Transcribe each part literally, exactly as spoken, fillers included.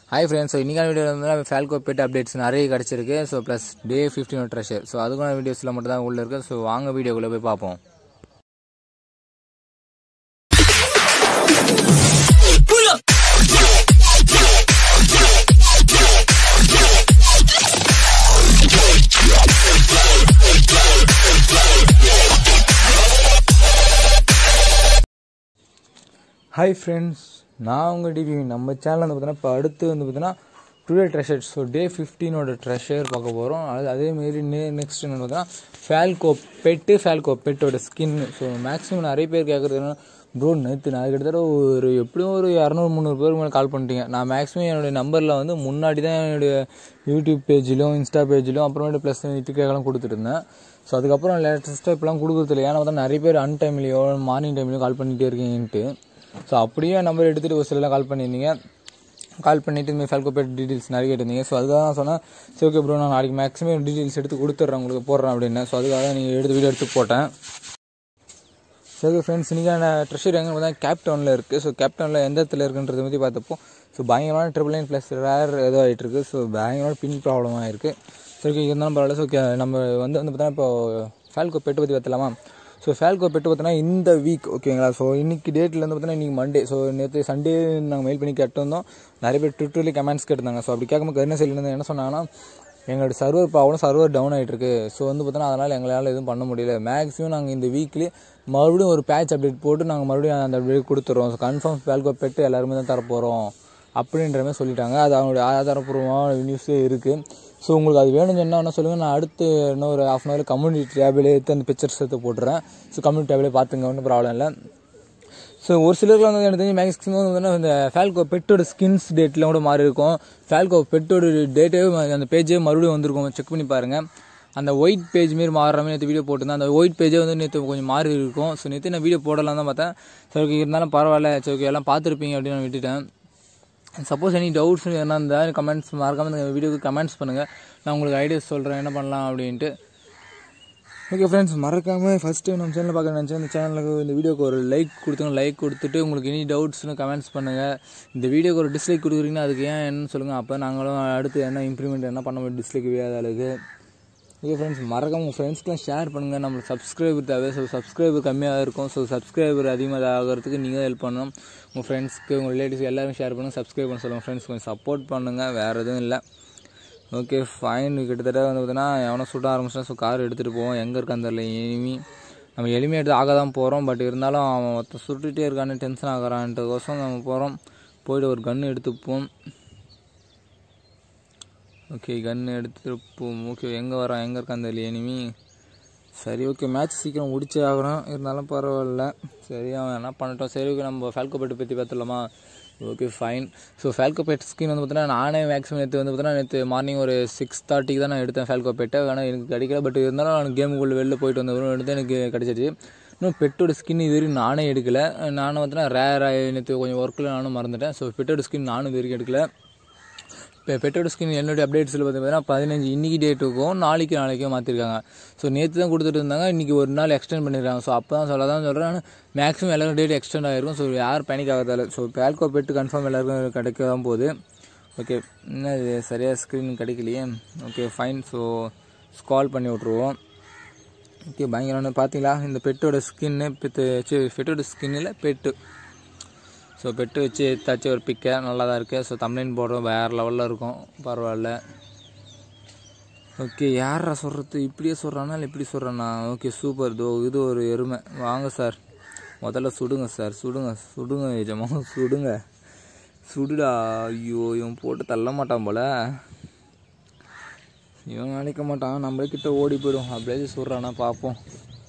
Hi friends, so இன்னைக்கான வீடியோல வந்து Falco Pet updates நிறைய கிடைச்சிருக்கு. So plus day fifteen treasure. So அதுக்கான வீடியோஸ்ல மட்டும் தான் உள்ள இருக்கு. So வாங்க வீடியோக்குள்ள போய் பாப்போம். Hi friends, நான் உங்க டிவி நம்ம சேனல்ல வந்து பார்த்தீங்கன்னா இப்ப அடுத்து வந்து பார்த்தீங்கன்னா today treasure so day fifteen ஓட ட்ரெஷர் பார்க்க போகிறோம். அது அதே மாரி நே நெக்ஸ்ட் என்ன பார்த்தீங்கன்னா Falco பெட்டு Falco பெட்டோட ஸ்கின். ஸோ மேக்ஸிமம் நிறைய பேர் கேட்குறது என்ன ப்ரோ நேற்று நான் கிட்டத்தட்ட ஒரு எப்படியும் ஒரு இரநூறு முந்நூறு பேருக்கு மேலே கால் பண்ணிட்டீங்க. நான் மேக்ஸிமம் என்னுடைய நம்பரில் வந்து முன்னாடி தான் என்னுடைய யூடியூப் பேஜிலும் இன்ஸ்டா பேஜிலும் அப்புறமேட்டு ப்ளஸ் டிக்கெட்லாம் கொடுத்துருந்தேன். ஸோ அதுக்கப்புறம் லேட்டஸ்ட்டாக இப்போலாம் கொடுக்குறது இல்லை. ஏன்னா பார்த்தா நிறைய பேர் அன் டைம்லையோ மார்னிங் டைம்லையோ கால் பண்ணிகிட்டே இருக்கீங்கன்ட்டு. ஸோ அப்படியே நம்பர் எடுத்துகிட்டு ஒரு சிலலாம் கால் பண்ணியிருந்தீங்க. கால் பண்ணிவிட்டு இந்த Falco பெட் டீட்டெயில்ஸ் நிறைய கேட்டிருந்தீங்க. ஸோ அதுக்காக தான் சொன்னேன் சரி ஓகே ப்ரோ நான் நாளைக்கு மேக்ஸிமம் டீட்டெயில்ஸ் எடுத்து கொடுத்துட்றேன் உங்களுக்கு போடுறேன் அப்படின்னு. ஸோ அதுக்காக நீங்கள் எடுத்து வீடியோ எடுத்து போட்டேன். சரி ஃப்ரெண்ட்ஸ், இன்றைக்கான ட்ரெஷர் எங்கே பார்த்தா கேப் டவுனில் இருக்குது. ஸோ கேப் டவுனில் எந்த இடத்துல இருக்குன்றதை பற்றி பார்த்தப்போ ஸோ பயங்கரமான ட்ரிபிள் நைன் ப்ளஸ் ரேர் ஏதோ ஆகிட்டுருக்கு. ஸோ பயங்கரமான பின் ப்ராப்ளமாக இருக்குது. சரி ஓகே இருந்தாலும் பரவாயில்ல. ஸோ நம்ம வந்து வந்து பார்த்தா இப்போ Falco பெட்டு பற்றி பார்த்தலாமா? ஸோ Falco பெட்டு பார்த்தீங்கன்னா இந்த வீக் ஓகேங்களா. ஸோ இன்றைக்கி டேட்டில் வந்து பார்த்தீங்கன்னா இன்றைக்கி மண்டே. ஸோ நேற்று சண்டே நாங்கள் மெயில் பண்ணி கேட்டிருந்தோம். நிறைய பேர் ட்விட்டர்லேயே கமெண்ட்ஸ் கேட்டிருந்தாங்க. ஸோ அப்படி கேட்கும்போது என்ன செய்யணும் என்ன சொன்னாங்கன்னா எங்களோட சர்வர் ப்ராப்ளம் சர்வர் டவுன் ஆகிட்டுருக்கு. ஸோ வந்து பார்த்தோன்னா அதனால் எங்களால் எதுவும் பண்ண முடியல. மேக்ஸிமம் நாங்கள் இந்த வீக்லி மறுபடியும் ஒரு பேட்ச் அப்டேட் போட்டு நாங்கள் மறுபடியும் அந்த அப்டேட் கொடுத்துட்றோம். ஸோ கன்ஃபார்ம் Falco பெட்டு எல்லாருமே தான் தரப்போகிறோம் அப்படின்ற மாதிரி சொல்லிட்டாங்க. அது அவங்களுடைய ஆதாரப்பூர்வமான நியூஸே இருக்குது. ஸோ உங்களுக்கு அது வேணும்னு சொன்னால் என்ன சொல்லுங்கள், நான் அடுத்து இன்னும் ஒரு ஹாஃப் அன் ஹவர் கம்யூனிட்டி டேபிளே எடுத்து அந்த பிக்சர்ஸ் எடுத்து போட்டுறேன். ஸோ கம்யூனிட்டி டேபிளே பார்த்துங்க, ஒன்றும் ப்ராப்ளம் இல்லை. ஸோ ஒரு சிலருக்கு வந்து எனக்கு தெரிஞ்சு மேக்ஸிமம் வந்து இந்த Falco பெட்டோட ஸ்கின்ஸ் டேட்டில் கூட மாறி இருக்கும். Falco பெட்டோட டேட்டே அந்த பேஜே மறுபடியும் வந்திருக்கும். செக் பண்ணி பாருங்கள். அந்த ஒயிட் பேஜ் மாரி மாறுற மாதிரி நேற்று வீடியோ போட்டிருந்தேன். அந்த ஒயிட் பேஜே வந்து நேற்று கொஞ்சம் மாறி இருக்கும். ஸோ நேற்று நான் வீடியோ போடலாம் தான் பார்த்தேன். சரி ஓகே இருந்தாலும் பரவாயில்ல, சரி ஓகே எல்லாம் பார்த்துருப்பீங்க அப்படின்னு நான் விட்டுட்டேன். சப்போஸ் எனி டவுட்ஸ் என்ன இருந்தால் கமெண்ட்ஸ் மறக்காமல் இந்த வீடியோக்கு கமெண்ட்ஸ் பண்ணுங்கள். நான் உங்களுக்கு ஐடியாஸ் சொல்கிறேன் என்ன பண்ணலாம் அப்படின்ட்டு. ஓகே ஃப்ரெண்ட்ஸ், மறக்காமல் ஃபஸ்ட் டைம் நம்ம சேனலில் பார்க்க நினச்சேன் இந்த சேனலுக்கு இந்த வீடியோக்கு ஒரு லைக் கொடுத்துங்க. லைக் கொடுத்துட்டு உங்களுக்கு எனி டவுட்ஸ்னு கமெண்ட்ஸ் பண்ணுங்கள். இந்த வீடியோக்கு ஒரு டிஸ்லைக் கொடுக்குறீங்கன்னா அதுக்கு ஏன் என்னன்னு சொல்லுங்கள். அப்போ நாங்களும் அடுத்து என்ன இம்ப்ரூவ்மெண்ட் என்ன பண்ண முடியும் டிஸ்லைக் வியாத அளவுக்கு. ஓகே ஃப்ரெண்ட்ஸ், மறக்காம உங்கள் ஃப்ரெண்ட்ஸ்க்குலாம் ஷேர் பண்ணுங்கள். நம்மளுக்கு சப்ஸ்கிரைபர் தேவை. ஸோ சப்ஸ்கிரைபர் கம்மியாக இருக்கும். ஸோ சப்ஸ்கிரைபர் அதிகமாக ஆகிறதுக்கு நீங்கள் ஹெல்ப் பண்ணணும். உங்கள் ஃப்ரெண்ட்ஸ்க்கு உங்கள் ரிலேட்டிவ்ஸ் எல்லாரும் ஷேர் பண்ணுங்கள். சப்ஸ்கிரைப் பண்ண சொல்லுங்கள். ஃப்ரெண்ட்ஸ் கொஞ்சம் சப்போர்ட் பண்ணுங்கள், வேறு எதுவும் இல்லை. Okay fine. கிட்டத்தட்ட வந்து பார்த்தீங்கன்னா எவனோ சுட்ட ஆரம்பிச்சிட்டா. ஸோ கார் எடுத்துகிட்டு போவோம். எங்கே இருக்கான்னு தெரியல எனிமி. நம்ம எளிமையாக எடுத்து ஆக தான் போகிறோம். பட் இருந்தாலும் அவன் மொத்தம் சுட்டுகிட்டே இருக்கான்னு டென்ஷன் ஆகிறான்ட்டுக்கோசம் நம்ம போகிறோம். போய்ட்டு ஒரு கன்று எடுத்துப்போம். ஓகே கன்று எடுத்துருப்போம். ஓகே எங்கே வரான் எங்கே இருக்கான் அந்த எனிமி. சரி ஓகே மேட்ச் சீக்கிரம் முடிச்சே ஆகணும். இருந்தாலும் பரவாயில்ல. சரி அவன் என்ன பண்ணட்டும். சரி ஓகே நம்ம Falco பெட்டு பற்றி பார்த்துடலாமா? Okay fine. So Falco pet skin வந்து பார்த்தீங்கன்னா நானே மேக்ஸிமம் நேற்று வந்து பார்த்தீங்கன்னா நேற்று மார்னிங் ஒரு சிக்ஸ் தேர்ட்டிக்கு தான் நான் எடுத்தேன் Falco பெட்டை. ஆனால் எனக்கு கிடைக்கல. பட் இருந்தாலும் நான் கேமுக்குள்ளே வெளில போயிட்டு வந்தவரும் எடுத்து எனக்கு கிடச்சிருச்சு. இன்னும் பெட்டோட ஸ்கின் இது வரைக்கும் நானே எடுக்கலை. நானும் பார்த்தீங்கன்னா ரேராக நேற்று கொஞ்சம் ஒர்க்கில் நானும் மறந்துட்டேன். ஸோ பெட்டோட ஸ்கின் நானும் இது வரைக்கும் எடுக்கலை. இப்போ பெட்டோட ஸ்கின் என்னுடைய அப்டேட்ஸில் பார்த்தீங்கன்னா பதினஞ்சு இன்றைக்கி டேட்டுக்கும் நாளைக்கு நாளைக்கும் மாற்றிருக்காங்க. ஸோ நேற்று தான் கொடுத்துட்டு இருந்தாங்க. இன்றைக்கி ஒரு நாள் எக்ஸ்டெண்ட் பண்ணியிருக்காங்க. ஸோ அப்போ தான் சொல்ல தான் சொல்கிறேன். மேக்ஸிமம் எல்லாருக்கும் டேட் எக்ஸ்டெண்ட் ஆகிருக்கும். ஸோ யார் பேனிக் ஆகிறதால. ஸோ Falco பெட்டு கன்ஃபார்ம் எல்லாருக்கும் கிடைக்க தான் போகுது. ஓகே என்ன இது சரியாக ஸ்க்ரீன் கிடைக்கலையே. Okay fine. ஸோ ஸ்கால் பண்ணி விட்ருவோம். ஓகே பயங்கரமான பார்த்தீங்களா இந்த பெட்டோட ஸ்கின்னு பெட்டு பெட்டோட ஸ்கின்னில் பெட்டு. ஸோ பெட்டு வச்சு எடுத்தாச்சு ஒரு பிக்கை நல்லா தான் இருக்குது. ஸோ தம்ப்நெயில் போடுறோம் வேறு லெவலில் இருக்கும். பரவாயில்ல. ஓகே யாரா சொல்கிறது இப்படியே சொல்கிறானா இல்லை இப்படி சொல்கிறானா? Okay super. தோ இது ஒரு எருமை. வாங்க சார் முதல்ல சுடுங்க சார். சுடுங்க சுடுங்க ஏஜமா சுடுங்க சுடுடா. ஐயோ இவன் போட்டு தள்ள மாட்டான் போல். இவன் நினைக்க மாட்டான் நம்மளே கிட்ட ஓடி போயிடும். அப்படியே சுடுறானா பார்ப்போம்.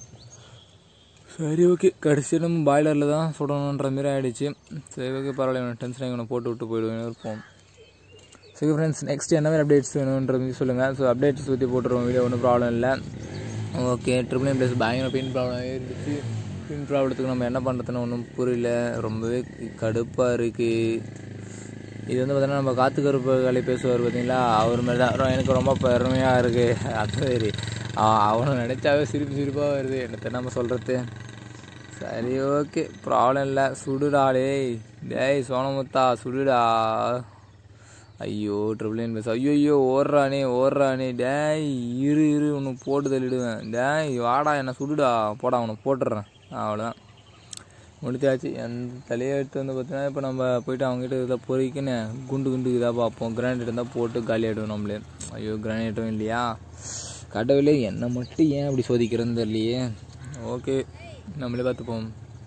சரி ஓகே கடைசி நம்ம பாய்லரில் தான் சுடணுன்ற மாரி ஆகிடுச்சு. சரி ஓகே பரவாயில்ல. இவனை டென்ஷன் இவனை போட்டு விட்டு போயிடுவேன் இருப்போம். சரி ஃப்ரெண்ட்ஸ் நெக்ஸ்ட் என்ன மாதிரி அப்டேட்ஸ் வேணுன்ற மாதிரி சொல்லுங்கள். ஸோ அப்டேட்ஸ் பற்றி போட்டுருவோம் வீடியோ ஒன்றும் ப்ராப்ளம் இல்லை. ஓகே ட்ரிபிள் நைன் ப்ளஸ் பயங்கர பெயின் ப்ராப்ளம் இருந்துச்சு. பெயின் ப்ராப்ளத்துக்கு நம்ம என்ன பண்ணுறதுன்னு ஒன்றும் புரியல. ரொம்பவே கடுப்பாக இருக்குது. இது வந்து பார்த்தீங்கன்னா நம்ம காத்து கருப்பு கலை பேசுவார் பார்த்தீங்களா, அவர் மாதிரி தான் எனக்கு ரொம்ப பெருமையாக இருக்குது. அது சரி அவனை நினச்சாவே சிரிப்பு சிரிப்பாக வருது. என்னத்தை நம்ம சொல்கிறது. சரி ஓகே ப்ராப்ளம் இல்லை. சுடுடா டேய் டேய் சோனமுத்தா சுடுடா. ஐயோ ட்ரிபிள் நைன் பஸ் ஐயோ ஐயோ ஓடுறானே ஓடுறானே டேய் இரு இரு ஒன்று போட்டு தள்ளிடுவேன் டேய் வாடா என்ன சுடுடா போடா அவனை போட்டுடுறேன் அவ்வளோதான் முடிச்சாச்சு. எந்த தலையை எடுத்து வந்து பார்த்தீங்கன்னா இப்போ நம்ம போய்ட்டு அவங்ககிட்ட இதாக பொறிக்குன்னு குண்டு குண்டு இதாக பார்ப்போம். கிரானைட் இருந்தால் போட்டு காலி ஆகிடுவோம் நம்மளே. ஐயோ கிரானைட்டும் இல்லையா கடவுளே என்னை மட்டும் ஏன் அப்படி சோதிக்கிறேன்னு தெரியலையே. ஓகே நம்மளே பார்த்துப்போம்.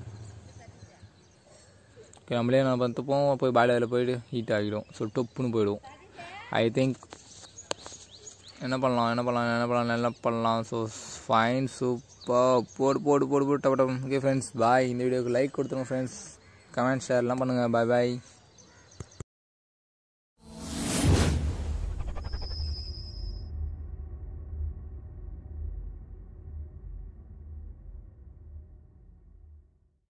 ஓகே நம்மளே நான் பார்த்துப்போம். போய் பாலையில் போய்ட்டு ஹீட் ஆகிடும். ஸோ டொப்புன்னு போயிடுவோம். ஐ திங்க் என்ன பண்ணலாம் என்ன பண்ணலாம் என்ன பண்ணலாம் என்ன பண்ணலாம். ஸோ ஃபைன் சூப்பர் போடு போடு போடு போட்டு டப்பு டப்பு. Okay friends bye. இந்த வீடியோக்கு லைக் கொடுத்துருங்க ஃப்ரெண்ட்ஸ். கமெண்ட் ஷேர்லாம் பண்ணுங்கள். பாய் பாய்.